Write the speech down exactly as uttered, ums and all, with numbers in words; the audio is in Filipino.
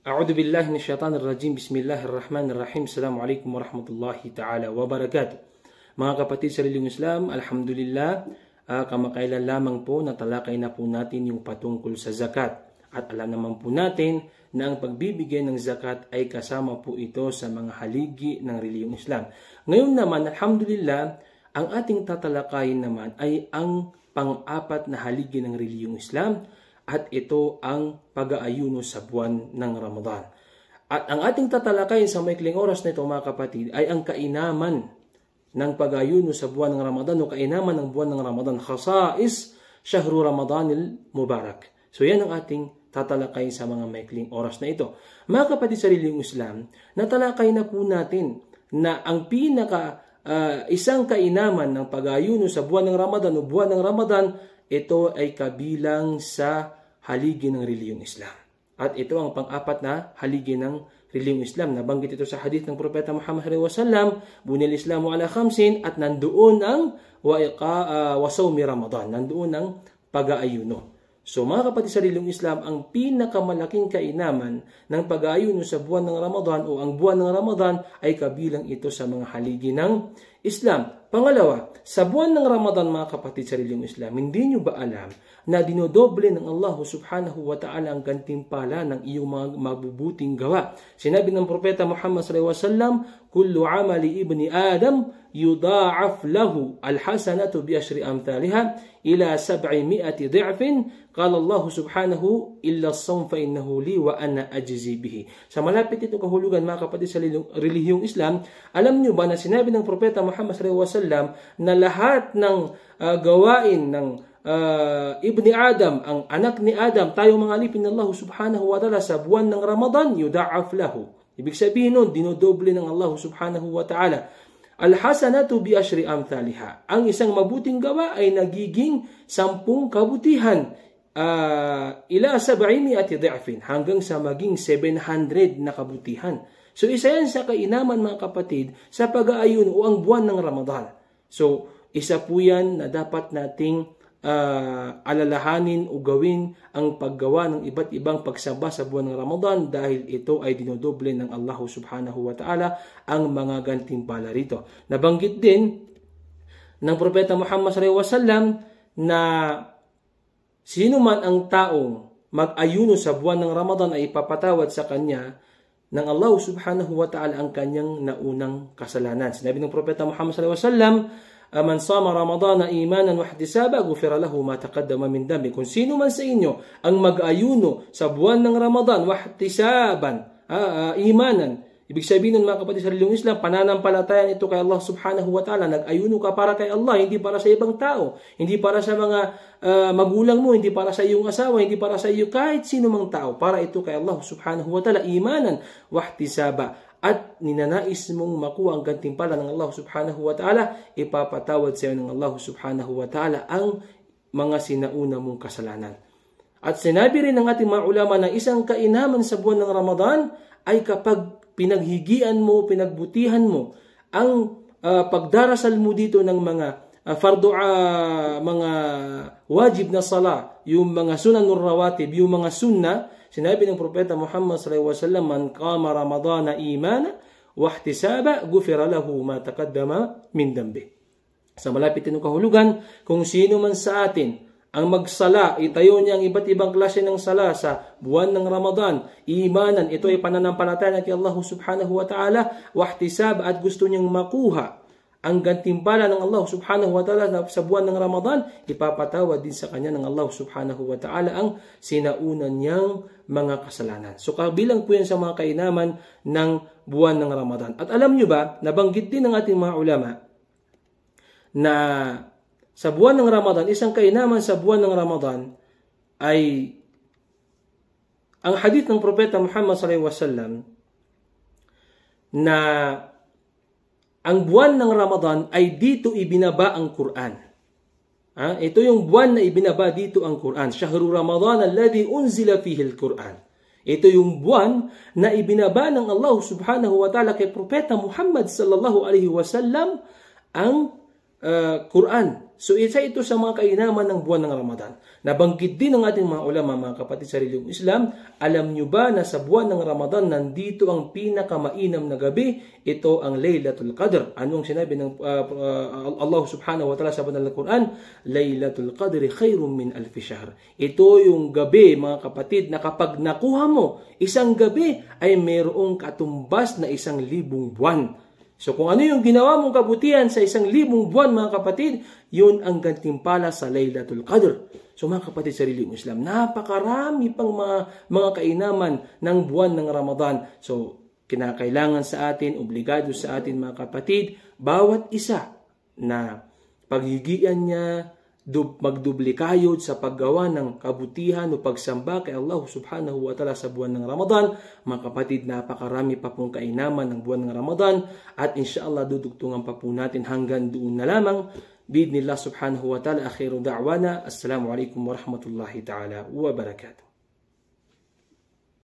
A'udhu billahi minasyaitanir rajim. Bismillahirrahmanirrahim. Assalamualaikum warahmatullahi ta'ala wabarakatuh. Mga kapatid sa reliyong Islam, alhamdulillah, uh, kamakailan lamang po natalakay na po natin yung patungkol sa zakat. At alam naman po natin na ang pagbibigay ng zakat ay kasama po ito sa mga haligi ng reliyong Islam. Ngayon naman, alhamdulillah, ang ating tatalakayin naman ay ang pang-apat na haligi ng reliyong Islam, at ito ang pag-aayuno sa buwan ng Ramadan. At ang ating tatalakayin sa maikling oras na ito, mga kapatid, ay ang kainaman ng pag-aayuno sa buwan ng Ramadan o kainaman ng buwan ng Ramadan. Khasa'is Shahru Ramadanil Mubarak. So yan ang ating tatalakayin sa mga maikling oras na ito. Mga kapatid sa reliyong Islam, natalakay na po natin na ang pinaka uh, isang kainaman ng pag-aayuno sa buwan ng Ramadan o buwan ng Ramadan, ito ay kabilang sa haligi ng reliyong Islam. At ito ang pang-apat na haligi ng reliyong Islam. Nabanggit ito sa hadith ng Propeta Muhammad sallallahu alaihi wasallam, bunil Islamu ala khamsin, at nandoon ang uh, wasawmi Ramadan. Nandoon ang pag-aayuno. So mga kapatid sa reliyong Islam, ang pinakamalaking kainaman ng pag-aayuno sa buwan ng Ramadan o ang buwan ng Ramadan ay kabilang ito sa mga haligi ng Islam. Pangalawa, sa buwan ng Ramadan, mga kapatid sa reliyong Islam, hindi nyo ba alam na dinodoble ng Allah subhanahu wa ta'ala ang gantimpala ng iyong mga mabubuting gawa? Sinabi ng Propeta Muhammad sallallahu alaihi wasallam, kullu amali ibni Adam yudha'af lahu alhasanatu bi ashri amthaliha ila sab'i mi'ati dhi'fin. Qala Allah subhanahu illa as-sawm fa innahu li wa ana ajzi bihi. Sa malapit itong kahulugan, mga kapatid sa relihiyong Islam, alam niyo ba na sinabi ng Propeta Muhammad sallallahu alaihi wasallam na lahat ng uh, gawain ng uh, ibni Adam, ang anak ni Adam, tayong mga alipin ng Allah subhanahu wa ta'ala sa buwan ng Ramadan, yudha'af lahu. Ibig sabihin nun, dinodoble ng Allah subhanahu wa ta'ala. Al-hasanatu bi ashri amthaliha. Ang isang mabuting gawa ay nagiging sampung kabutihan. Uh, ila sab'i mi'ati dhi'fin, hanggang sa maging seven hundred na kabutihan. So isa yan sa kainaman, mga kapatid, sa pag-aayuno o ang buwan ng Ramadan. So isa po yan na dapat nating uh, alalahanin o gawin, ang paggawa ng iba't ibang pagsamba sa buwan ng Ramadan, dahil ito ay dinodoble ng Allah subhanahu wa ta'ala ang mga gantimpala rito. Nabanggit din ng Propeta Muhammad sallallahu alaihi wasallam na sino man ang taong mag-ayuno sa buwan ng Ramadan ay ipapatawad sa kanya ng Allah subhanahu wa ta'ala ang kanyang naunang kasalanan. Sinabi ng Propeta Muhammad sallallahu alaihi wasallam, man sama Ramadana imanan wa ihtisaba ghufira lahu ma taqaddama min dhanbi. Kung sino man sa inyo ang mag-ayuno sa buwan ng Ramadan wa ihtisaban, uh, uh, imanan, ibig sabihin nun, mga kapatid sa reliyong Islam, pananampalatayan ito kay Allah subhanahu wa ta'ala. Nag-ayuno ka para kay Allah, hindi para sa ibang tao, hindi para sa mga uh, magulang mo, hindi para sa iyong asawa, hindi para sa iyo, kahit sino mang tao. Para ito kay Allah subhanahu wa ta'ala, imanan wahtisaba. At ninanais mong makuha ang gantimpala ng Allah subhanahu wa ta'ala, ipapatawad sa iyo ng Allah subhanahu wa ta'ala ang mga sinauna mong kasalanan. At sinabi rin ng ating mga ulama na isang kainaman sa buwan ng Ramadan ay kapag pinaghigian mo, pinagbutihan mo ang uh, pagdarasal mo dito ng mga uh, fardu, uh, mga wajib na sala, yung mga sunanur rawatib, yung mga sunna. Sinabi ng Propeta Muhammad sallallahu alaihi wasallam, man qama ramadana imana wa ihtisaba ghufira lahu ma taqaddama min dambi. Sa malapit ng kahulugan, kung sino man sa atin ang magsala, itayo niya ang iba't ibang klase ng sala sa buwan ng Ramadan, imanan, ito ay pananampalataya kay Allah subhanahu wa ta'ala, wahtisab, at gusto niyang makuha ang gantimpala ng Allah subhanahu wa ta'ala sa buwan ng Ramadan, ipapatawad din sa kanya ng Allah subhanahu wa ta'ala ang sinaunan niyang mga kasalanan. So kabilang po yan sa mga kainaman ng buwan ng Ramadan. At alam niyo ba, nabanggit din ng ating mga ulama na sa buwan ng Ramadan, isang kainaman sa buwan ng Ramadan ay ang hadith ng Propeta Muhammad sallallahu alaihi wasallam na ang buwan ng Ramadan ay dito ibinaba ang Quran. Ha? Ito yung buwan na ibinaba dito ang Quran. Shahru Ramadan alladhi unzila fihi al-Quran. Ito yung buwan na ibinaba ng Allah subhanahu wa ta'ala kay Propeta Muhammad sallallahu alaihi wasallam ang uh, Quran. So isa ito sa mga kainaman ng buwan ng Ramadan. Nabanggit din ng ating mga ulama, mga kapatid sa relihiyong Islam, alam nyo ba na sa buwan ng Ramadan nandito ang pinakamainam na gabi? Ito ang Laylatul Qadr. Anong sinabi ng uh, uh, Allah subhanahu wa ta'ala sa banal na Quran? Laylatul Qadri khairum min alfi shahr. Ito yung gabi, mga kapatid, na kapag nakuha mo isang gabi ay mayroong katumbas na isang libong buwan. So kung ano yung ginawa mong kabutihan sa isang libong buwan, mga kapatid, yun ang gantimpala sa Laylatul Qadr. So mga kapatid sa relihiyong Islam, napakarami pang mga, mga kainaman ng buwan ng Ramadan. So kinakailangan sa atin, obligado sa atin, mga kapatid, bawat isa na paghigian niya, magdublikayod sa paggawa ng kabutihan o pagsamba kay Allah subhanahu wa ta'ala sa buwan ng Ramadan. Mga kapatid, napakarami pa pong kainaman ng buwan ng Ramadan at insyaAllah dudugtungan pa po natin hanggang doon na lamang. Bi'idhnillah subhanahu wa ta'ala, akhiru da'wana. Assalamu alaikum warahmatullahi ta'ala wa barakatuh.